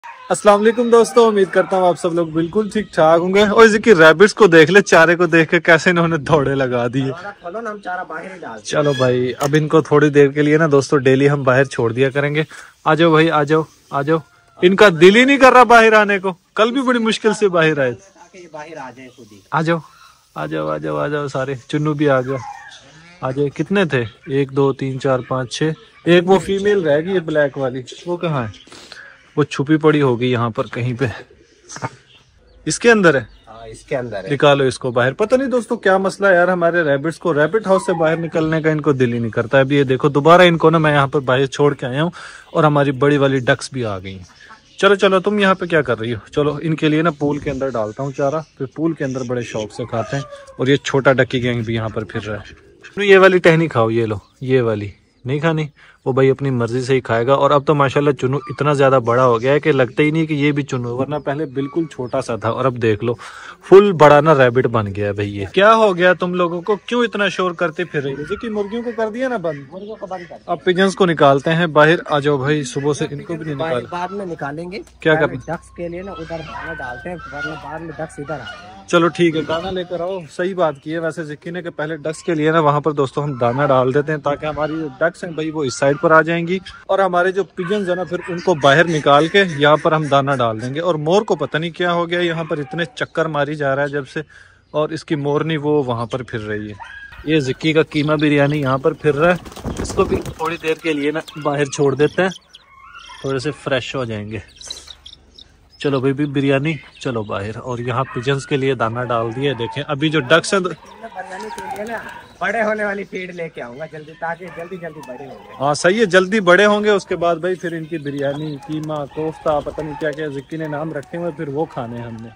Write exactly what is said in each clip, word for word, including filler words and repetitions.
अस्सलाम वालेकुम दोस्तों, उम्मीद करता हूँ आप सब लोग बिल्कुल ठीक ठाक होंगे। और इसकी रैबिट्स को देख ले, चारे को देख के कैसे इन्होंने दौड़े लगा दिए। चलो भाई, अब इनको थोड़ी देर के लिए ना दोस्तों डेली हम बाहर छोड़ दिया करेंगे। आ जाओ भाई, आ जाओ आ जाओ। इनका दिल ही नहीं कर रहा बाहर आने को। कल भी बड़ी मुश्किल से बाहर आए थे। आ जाओ आ जाओ आ जाओ आ जाओ सारे। चुन्नू भी आ गया। आ जाए। कितने थे? एक दो तीन चार पाँच छः। एक वो फीमेल रह गई है ब्लैक वाली, वो कहाँ है? वो छुपी पड़ी होगी यहाँ पर कहीं पे। इसके अंदर है। हाँ, इसके अंदर है। निकालो इसको बाहर। पता नहीं दोस्तों क्या मसला है यार, हमारे रैबिट्स को रैबिट हाउस से बाहर निकलने का इनको दिल ही नहीं करता। अभी ये देखो, दोबारा इनको ना मैं यहाँ पर बाहर छोड़ के आया हूँ और हमारी बड़ी वाली डक्स भी आ गई। चलो चलो, तुम यहाँ पे क्या कर रही हो? चलो इनके लिए ना पूल के अंदर डालता हूँ चारा, फिर पूल के अंदर बड़े शौक से खाते हैं। और ये छोटा डक्की गैंग भी यहाँ पर फिर रहा है। ये वाली टहनी खाओ, ये लो, ये वाली नहीं खानी, वो भाई अपनी मर्जी से ही खाएगा। और अब तो माशाल्लाह चुन्नू इतना ज्यादा बड़ा हो गया है कि लगता ही नहीं कि ये भी चुन्नू, वरना पहले बिल्कुल छोटा सा था और अब देख लो फुल बड़ा ना रैबिट बन गया है भाई। ये क्या हो गया तुम लोगों को? क्यों इतना शोर करते फिर रही हो? कि मुर्गियों को कर दिया ना बंद, मुर्गियों को बंद कर। अब पिजन्स को निकालते हैं बाहर। आ जाओ भाई, सुबह से इनको भी नहीं निकाल, बाद में निकालेंगे। क्या कर डक्स के लिए ना उधर दाना डालते हैं, वरना बाद में डक्स इधर आ। चलो ठीक है, दाना लेकर आओ। सही बात की है वैसे जिक्की ने, कि पहले डक्स के लिए ना वहां पर दोस्तों हम दाना डाल देते हैं, ताकि हमारी जो डक्स हैं भाई वो इस साइड पर आ जाएंगी और हमारे जो पिजन्स है ना फिर उनको बाहर निकाल के यहाँ पर हम दाना डाल देंगे। और मोर को पता नहीं क्या हो गया, यहाँ पर इतने चक्कर मारी जा रहा है जब से, और इसकी मोरनी वो वहां पर फिर रही है। ये जिक्की का कीमा बिरयानी यहाँ पर फिर रहा है, इसको भी थोड़ी देर के लिए ना बाहर छोड़ देते हैं, थोड़े से फ्रेश हो जाएंगे। चलो भाई भी बिरयानी, चलो बाहर। और यहाँ पिजन्स के लिए दाना डाल दिए। देखें अभी जो डक्स है बिरयानी के लिए ना बड़े होने वाली फीड लेके आऊंगा जल्दी, ताकि जल्दी जल्दी बड़े होंगे। हाँ सही है, जल्दी बड़े होंगे। उसके बाद भाई फिर इनकी बिरयानी, कीमा, कोफ्ता, पता नहीं क्या क्या जिक्की ने नाम रखे हुए, फिर वो खाने हमने।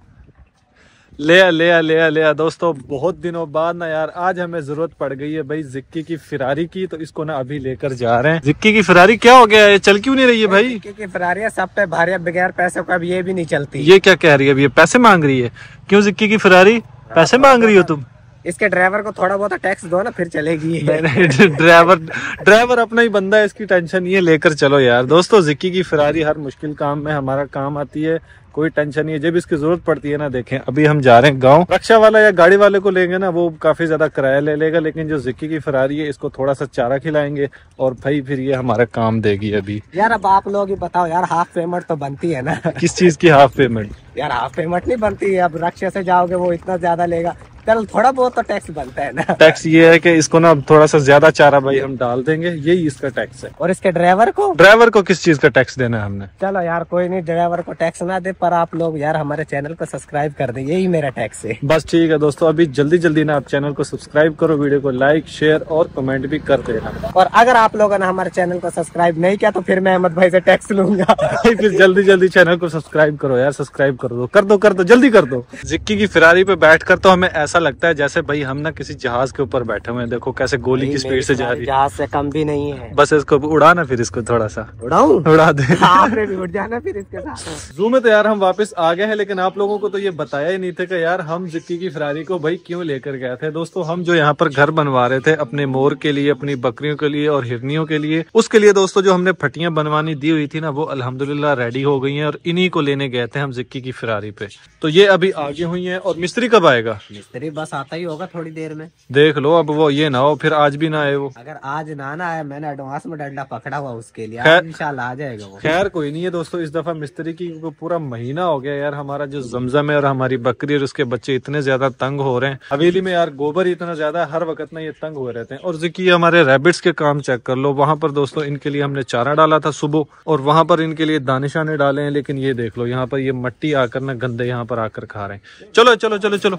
ले आ, ले आ, ले आ, ले आ। दोस्तों बहुत दिनों बाद ना यार आज हमें जरूरत पड़ गई है भाई जिक्की की फिरारी की, तो इसको ना अभी लेकर जा रहे हैं। जिक्की की फिरारी क्या हो गया है, चल क्यों नहीं रही है भाई? जिक्की की फिरारियां सब पे भारी, बगैर पैसे का भी ये भी नहीं चलती। ये क्या कह रही है अभी? ये पैसे मांग रही है? क्यों जिक्की की फिरारी पैसे मांग रही हो तुम? इसके ड्राइवर को थोड़ा बहुत टैक्स दो ना, फिर चलेगी। ड्राइवर ड्राइवर अपना ही बंदा है, इसकी टेंशन नहीं है, लेकर चलो यार। दोस्तों जिक्की की फिरारी हर मुश्किल काम में हमारा काम आती है, कोई टेंशन नहीं है। जब इसकी जरूरत पड़ती है ना, देखें अभी हम जा रहे हैं गांव, रक्षा वाला या गाड़ी वाले को लेंगे ना वो काफी ज्यादा किराया ले लेगा, लेकिन जो जिक्की की फिरारी है इसको थोड़ा सा चारा खिलाएंगे और भाई फिर ये हमारा काम देगी अभी। यार अब आप लोग ही बताओ यार, हाफ पेमेंट तो बनती है ना। किस चीज की हाफ पेमेंट? यार हाफ पेमेंट नहीं बनती है, अब रक्षा से जाओगे वो इतना ज्यादा लेगा, चल थोड़ा बहुत तो टैक्स बनता है ना। टैक्स ये है कि इसको ना थोड़ा सा ज्यादा चारा भाई हम डाल देंगे, यही इसका टैक्स है। और इसके ड्राइवर को ड्राइवर को किस चीज का टैक्स देना है हमने? चलो यार कोई नहीं, ड्राइवर को टैक्स ना दे, पर आप लोग यार हमारे चैनल को सब्सक्राइब कर दे, यही मेरा टैक्स है। बस ठीक है दोस्तों, अभी जल्दी जल्दी ना आप चैनल को सब्सक्राइब करो, वीडियो को लाइक शेयर और कमेंट भी कर देना। और अगर आप लोगों ने हमारे चैनल को सब्सक्राइब नहीं किया तो फिर मैं अहमद भाई से टैक्स लूंगा। फिर जल्दी जल्दी चैनल को सब्सक्राइब करो यार, सब्सक्राइब कर दो कर दो कर दो जल्दी कर दो। जिक्की की फिरारी पे बैठकर तो हमें ऐसा लगता है जैसे भाई हम ना किसी जहाज के ऊपर बैठे हुए हैं। देखो कैसे गोली की स्पीड से जा रही है, जहाज से कम भी नहीं है। बस इसको उड़ाना, फिर इसको थोड़ा सा उड़ाऊं, उड़ा दे। आपने भी उड़ जाना फिर इसके साथ। जू में तो यार हम वापस आ गए हैं, लेकिन आप लोगों को तो ये बताया ही नहीं था कि यार हम जिक्की की फिरारी को भाई क्यों लेकर गए थे। दोस्तों हम जो यहाँ पर घर बनवा रहे थे अपने मोर के लिए, अपनी बकरियों के लिए और हिरनियों के लिए, उसके लिए दोस्तों जो हमने फटियां बनवानी दी हुई थी ना वो अल्हम्दुलिल्लाह रेडी हो गई हैं और इन्हीं को लेने गए थे हम जिक्की की फिरारी पे। तो ये अभी आगे हुई हैं। और मिस्त्री कब आएगा? मिस्त्री बस आता ही होगा थोड़ी देर में। देख लो अब वो ये ना हो फिर आज भी ना आए वो। अगर आज ना ना आए, मैंने एडवांस में डंडा पकड़ा हुआ उसके लिए, खैर- इंशाल्लाह आ जाएगा वो। खैर कोई नहीं है दोस्तों, इस दफा मिस्त्री की पूरा महीना हो गया यार। हमारा जो जमजम है और हमारी बकरी और उसके बच्चे इतने ज्यादा तंग हो रहे हैं। हवेली में यार गोबर इतना ज्यादा हर वक्त ना ये तंग हुए रहते हैं। और जिक्की हमारे रैबिट्स के काम चेक कर लो, वहां पर दोस्तों इनके लिए हमने चारा डाला था सुबह और वहां पर इनके लिए दानिशाने डाले हैं, लेकिन ये देख लो यहाँ पर ये मट्टी आकर ना गंदे यहाँ पर आकर खा रहे हैं। चलो चलो चलो चलो,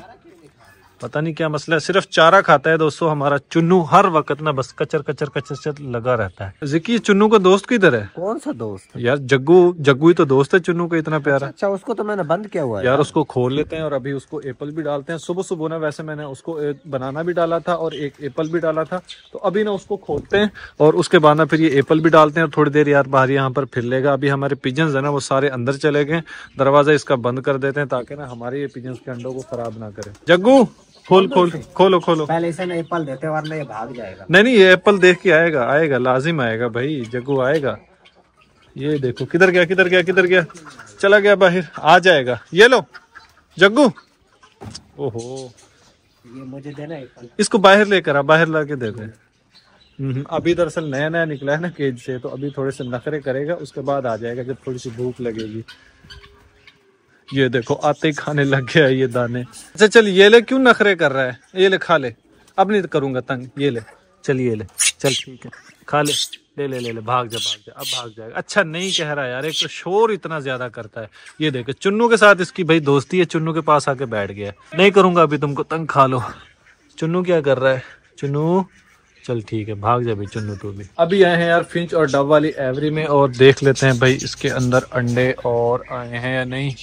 पता नहीं क्या मसला है, सिर्फ चारा खाता है दोस्तों हमारा चुन्नू, हर वक्त ना बस कचर कचर कचर लगा रहता है। जिक्की चुन्नू का दोस्त किधर है? कौन सा दोस्त? यार जग्गू, जग्गू ही तो दोस्त है चुन्नू का, इतना प्यारा। अच्छा उसको तो मैंने बंद किया हुआ है यार उसको खोल लेते हैं और अभी उसको एप्पल भी डालते हैं। सुबह सुबह ना वैसे मैंने उसको एक बनाना भी डाला था और एक एप्पल भी डाला था, तो अभी ना उसको खोलते हैं और उसके बाद ना फिर ये एप्पल भी डालते हैं और थोड़ी देर यार बाहर यहाँ पर फिर लेगा। अभी हमारे पिजन्स है ना वो सारे अंदर चले गए, दरवाजा इसका बंद कर देते हैं ताकि ना हमारे ये पिजन्स के अंडों को खराब ना करे। जग्गू खोल खोल खोलो खोलो। पहले इसे ना एप्पल देते वरना ये भाग जाएगा। नहीं नहीं, ये एप्पल देख के आएगा, आएगा लाजिम आएगा भाई, जग्गू आएगा। ये देखो किधर गया किधर गया किधर गया, चला गया बाहर, आ जाएगा। ये लो जग्गू, ओहो ये मुझे देना है। इसको बाहर लेकर आ, बाहर ला के दे दे। अभी दरअसल नया नया निकला है ना केज से, तो अभी थोड़े से नखरे करेगा, उसके बाद आ जाएगा जब थोड़ी सी भूख लगेगी। ये देखो आते ही खाने लग गया है ये दाने। अच्छा चल ये ले, क्यों नखरे कर रहा है, ये ले खा ले, अब नहीं करूंगा तंग, ये ले चल, ये ले चल, ठीक है खा ले, ले ले ले ले, भाग जा भाग जा, अब भाग जाएगा। अच्छा नहीं कह रहा यार, एक तो शोर इतना ज्यादा करता है। ये देखे चुन्नू के साथ इसकी भाई दोस्ती है, चुन्नू के पास आके बैठ गया। नहीं करूंगा अभी तुमको तंग, खा लो। चुन्नू क्या कर रहा है, चुन्नू चल ठीक है भाग जा भाई चुन्नू तू भी। अभी आए हैं यार फिंच और डव वाली एवरी में, और देख लेते हैं भाई इसके अंदर अंडे और आए हैं या नहीं।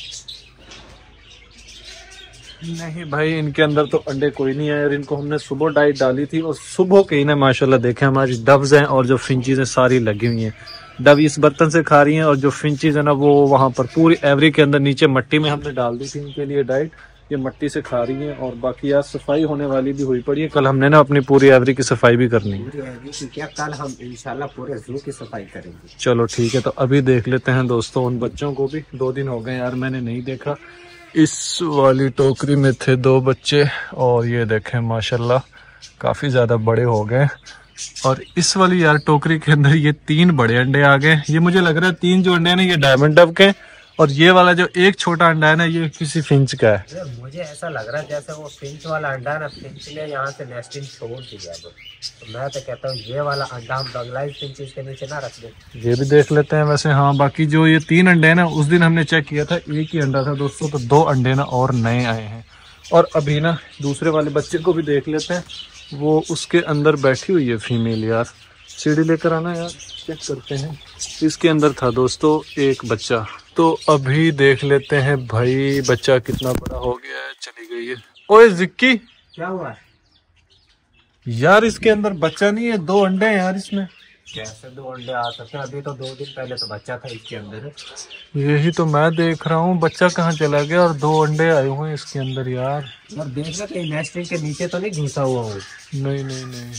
नहीं भाई इनके अंदर तो अंडे कोई नहीं है, और इनको हमने सुबह डाइट डाली थी, और सुबह के ही ना माशाल्लाह देखें हमारी डव्स हैं और जो फिंचीज हैं सारी लगी हुई हैं। डव इस बर्तन से खा रही हैं, और जो फिंचीज है ना वो वहाँ पर पूरी एवरी के अंदर नीचे मट्टी में हमने डाल दी थी इनके लिए डाइट, ये मट्टी से खा रही हैं। और बाकी यार सफाई होने वाली भी हुई पड़ी है, कल हमने ना अपनी पूरी एवरी की सफाई भी करनी है। क्या कल हम इंशाल्लाह पूरे जू की सफाई करेंगे। चलो ठीक है, तो अभी देख लेते हैं दोस्तों उन बच्चों को भी, दो दिन हो गए यार मैंने नहीं देखा। इस वाली टोकरी में थे दो बच्चे, और ये देखें माशाल्लाह काफ़ी ज़्यादा बड़े हो गए। और इस वाली यार टोकरी के अंदर ये तीन बड़े अंडे आ गए। ये मुझे लग रहा है तीन जो अंडे हैं ना ये डायमंड डव के, और ये वाला जो एक छोटा अंडा है ना ये किसी फिंच का है। मुझे ऐसा लग रहा है जैसे वो फिंच वाला अंडा है ना, फिंच ने यहाँ से नेस्टिंग छोड़ दिया। तो मैं तो कहता हूँ ये वाला अंडा हम बंगलाई फिंच के नीचे ना रख दे। ये भी देख लेते हैं वैसे। हाँ बाकी जो ये तीन अंडे हैं ना, उस दिन हमने चेक किया था एक ही अंडा था दोस्तों, तो दो अंडे ना और नए आए हैं। और अभी ना दूसरे वाले बच्चे को भी देख लेते हैं, वो उसके अंदर बैठी हुई है फीमेल। यार सीढ़ी लेकर आना यार, चेक करते हैं। इसके अंदर था दोस्तों एक बच्चा, तो अभी देख लेते हैं भाई बच्चा कितना बड़ा हो गया है। चली गई है। ओए जिक्की क्या हुआ यार, इसके अंदर बच्चा नहीं है, दो अंडे हैं यार इसमें। कैसे दो अंडे आ सकते हैं, अभी तो दो दिन पहले तो बच्चा था इसके अंदर। यही तो मैं देख रहा हूँ, बच्चा कहाँ चला गया और दो अंडे आए हुए हैं इसके अंदर यार। और देख रहे कहीं नेस्टिंग के नीचे तो नहीं घुसा हुआ हूँ। नहीं नहीं नहीं,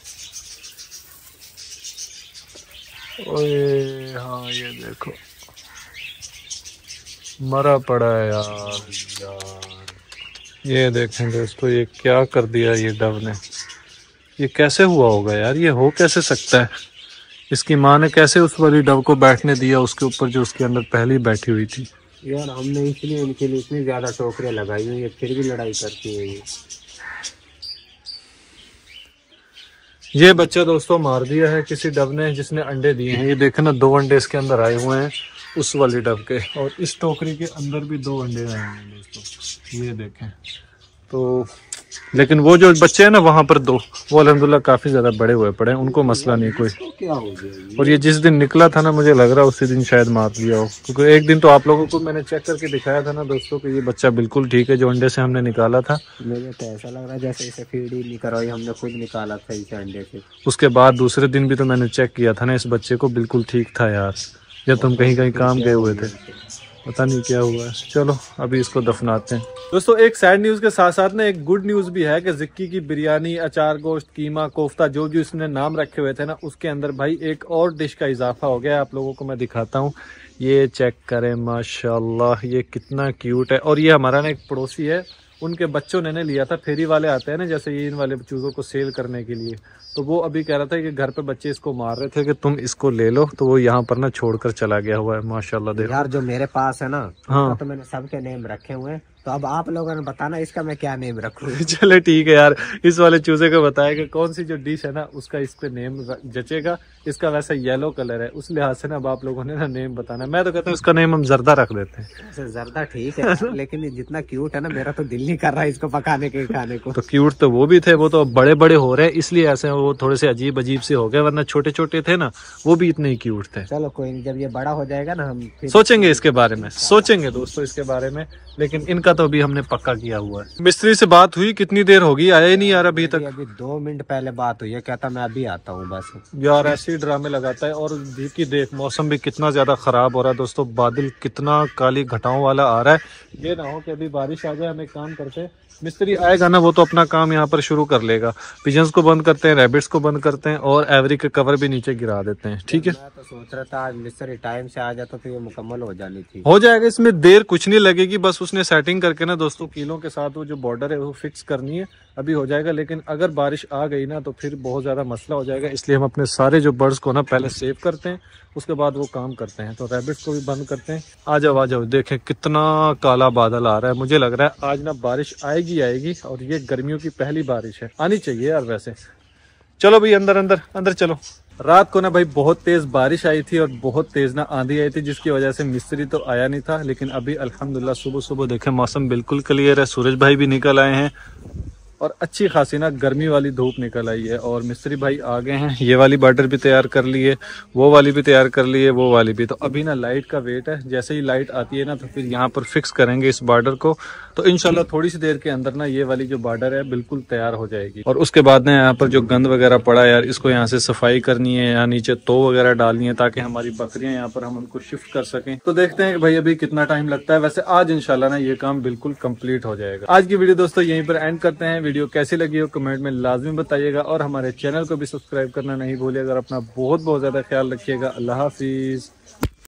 ओए हाँ ये देखो मरा पड़ा है यार। यार ये देखें दोस्तों, ये क्या कर दिया ये डव ने। ये कैसे हुआ होगा यार, ये हो कैसे सकता है। इसकी माँ ने कैसे उस वाली डव को बैठने दिया उसके ऊपर जो उसके अंदर पहले ही बैठी हुई थी। यार हमने इसलिए इनके लिए इतनी ज्यादा टोकरियां लगाई हुई है, फिर भी लड़ाई करती है ये। ये बच्चा दोस्तों मार दिया है किसी डव ने जिसने अंडे दिए हैं। ये देखें ना, दो अंडे इसके अंदर आए हुए हैं उस वाली डव के, और इस टोकरी के अंदर भी दो अंडे आए हैं दोस्तों, ये देखें। तो लेकिन वो जो बच्चे हैं ना वहाँ पर दो, वो अल्हम्दुलिल्लाह काफ़ी ज़्यादा बड़े हुए पड़े हैं, उनको मसला नहीं कोई। क्या हो गया? और ये जिस दिन निकला था ना, मुझे लग रहा है उसी दिन शायद मार दिया हो, क्योंकि एक दिन तो आप लोगों को मैंने चेक करके दिखाया था ना दोस्तों कि ये बच्चा बिल्कुल ठीक है जो अंडे से हमने निकाला था। मुझे तो ऐसा लग रहा है जैसे इसे फीड ही नहीं करवाई, हमने खुद निकाला था इसे अंडे से। उसके बाद दूसरे दिन भी तो मैंने चेक किया था ना इस बच्चे को, बिल्कुल ठीक था यार, जब तुम कहीं कहीं काम गए हुए थे, पता नहीं क्या हुआ है। चलो अभी इसको दफनाते हैं। दोस्तों एक सैड न्यूज़ के साथ साथ ना एक गुड न्यूज़ भी है कि जिक्की की बिरयानी, अचार गोश्त, कीमा, कोफ्ता, जो जो इसने नाम रखे हुए थे ना, उसके अंदर भाई एक और डिश का इजाफा हो गया है। आप लोगों को मैं दिखाता हूँ, ये चेक करें माशाल्लाह ये कितना क्यूट है। और ये हमारा ना एक पड़ोसी है, उनके बच्चों ने लिया था, फेरी वाले आते हैं ना जैसे ये इन वाले चूज़ों को सेल करने के लिए, तो वो अभी कह रहा था कि घर पे बच्चे इसको मार रहे थे कि तुम इसको ले लो, तो वो यहाँ पर ना छोड़कर चला गया हुआ है माशाल्लाह। देखो यार जो मेरे पास है ना, हाँ तो मैंने सबके नेम रखे हुए हैं, तो अब आप लोगों ने बताना इसका मैं क्या नेम रखूँ। चले ठीक है यार, इस वाले चूजे को बताया कि कौन सी जो डिश है ना उसका इस पे नेम जचेगा। इसका वैसे येलो कलर है, उस लिहाज से ना अब आप लोगों ने ना नेम बताना। मैं तो कहता हूँ इसका नेम हम जर्दा रख देते हैं। जर्दा ठीक है लेकिन जितना क्यूट है ना, मेरा तो दिल नहीं कर रहा है इसको पकाने के खाने को। तो क्यूट तो वो भी थे, वो तो बड़े बड़े हो रहे हैं इसलिए ऐसे वो थोड़े से अजीब अजीब से हो गए, वरना छोटे छोटे थे ना वो भी इतने ही क्यूट थे। चलो कोई नहीं, जब ये बड़ा हो जाएगा ना हम सोचेंगे इसके बारे में, सोचेंगे दोस्तों इसके बारे में, लेकिन इनका तो अभी हमने पक्का किया हुआ है। मिस्त्री से बात हुई, कितनी देर होगी, आया ही नहीं यार अभी तक। अभी दो मिनट पहले बात हुई है, कहता मैं अभी आता हूँ बस। यार ऐसे ही ड्रामे लगाता है। और की देख मौसम भी कितना ज्यादा खराब हो रहा है दोस्तों, बादल कितना काली घटाओं वाला आ रहा है। ये ना हो कि अभी बारिश आ जाए। हम एक काम करते मिस्त्री आएगा ना वो तो अपना काम यहाँ पर शुरू कर लेगा। पिजन्स को बंद करते हैं, रैबिट्स को बंद करते हैं और एवरी के कवर भी नीचे गिरा देते हैं। ठीक है, मैं तो सोच रहा था आज मिस्त्री टाइम से आ जाता तो ये मुकम्मल हो जानी थी। हो जाएगा, इसमें देर कुछ नहीं लगेगी, बस उसने सेटिंग करके ना दोस्तों कीलों के साथ वो जो बॉर्डर है वो फिक्स करनी है, अभी हो जाएगा। लेकिन अगर बारिश आ गई ना तो फिर बहुत ज़्यादा मसला हो जाएगा, इसलिए हम अपने सारे जो बर्ड्स को ना पहले सेव करते हैं, उसके बाद वो काम करते हैं। तो रैबिट्स को भी बंद करते हैं। आ जाओ आ जाओ, देखें कितना काला बादल आ रहा है। मुझे लग रहा है आज ना बारिश आएगी आएगी, और ये गर्मियों की पहली बारिश है, आनी चाहिए यार वैसे। चलो भाई अंदर अंदर अंदर चलो। रात को ना भाई बहुत तेज बारिश आई थी और बहुत तेज ना आंधी आई थी, जिसकी वजह से मिस्त्री तो आया नहीं था। लेकिन अभी अल्हम्दुलिल्लाह सुबह सुबह देखें मौसम बिल्कुल क्लियर है, सूरज भाई भी निकल आए हैं और अच्छी खासी ना गर्मी वाली धूप निकल आई है। और मिस्त्री भाई आ गए हैं, ये वाली बॉर्डर भी तैयार कर लिए, वो वाली भी तैयार कर लिए, वो वाली भी। तो अभी ना लाइट का वेट है, जैसे ही लाइट आती है ना तो फिर यहाँ पर फिक्स करेंगे इस बॉर्डर को। तो इंशाल्लाह थोड़ी सी देर के अंदर ना ये वाली जो बॉर्डर है बिल्कुल तैयार हो जाएगी। और उसके बाद ना यहाँ पर जो गंद वगैरह पड़ा है यार, इसको यहाँ से सफाई करनी है, यहाँ नीचे तो वगैरह डालनी है ताकि हमारी बकरियां यहाँ पर हम उनको शिफ्ट कर सकें। तो देखते हैं कि भाई अभी कितना टाइम लगता है। वैसे आज इंशाल्लाह ना ये काम बिल्कुल कंप्लीट हो जाएगा। आज की वीडियो दोस्तों यहीं पर एंड करते हैं। वीडियो कैसी लगी हो कमेंट में लाजमी बताइएगा और हमारे चैनल को भी सब्सक्राइब करना नहीं भूलिएगा। अपना बहुत बहुत ज्यादा ख्याल रखिएगा। अल्लाह हाफिज।